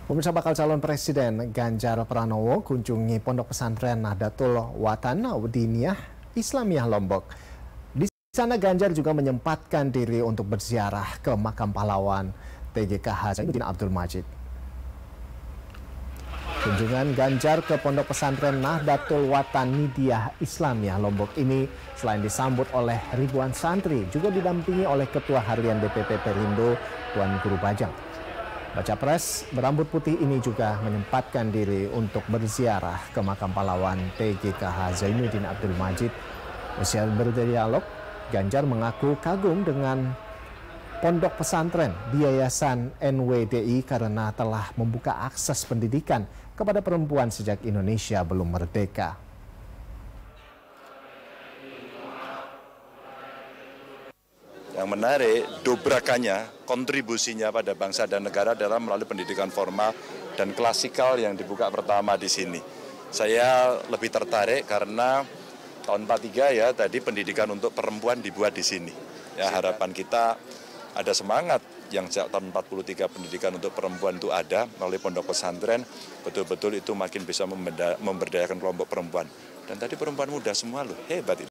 Pemirsa, bakal calon presiden Ganjar Pranowo kunjungi Pondok Pesantren Nahdlatul Watan Diniyah Islamiyah Lombok. Di sana Ganjar juga menyempatkan diri untuk berziarah ke makam pahlawan TGKH Zainuddin Abdul Majid. Kunjungan Ganjar ke Pondok Pesantren Nahdlatul Watan Diniyah Islamiyah Lombok ini selain disambut oleh ribuan santri, juga didampingi oleh Ketua Harian DPP Perindo Tuan Guru Bajang. Baca pres berambut putih ini juga menyempatkan diri untuk berziarah ke makam pahlawan TGKH Zainuddin Abdul Majid. Usia berdialog, Ganjar mengaku kagum dengan pondok pesantren di Yayasan NWDI karena telah membuka akses pendidikan kepada perempuan sejak Indonesia belum merdeka. Yang menarik, dobrakannya, kontribusinya pada bangsa dan negara adalah melalui pendidikan formal dan klasikal yang dibuka pertama di sini. Saya lebih tertarik karena tahun 43 ya, tadi pendidikan untuk perempuan dibuat di sini. Ya, harapan kita ada semangat yang sejak tahun 43 pendidikan untuk perempuan itu ada melalui pondok pesantren, betul-betul itu makin bisa memberdayakan kelompok perempuan. Dan tadi perempuan muda semua loh, hebat itu.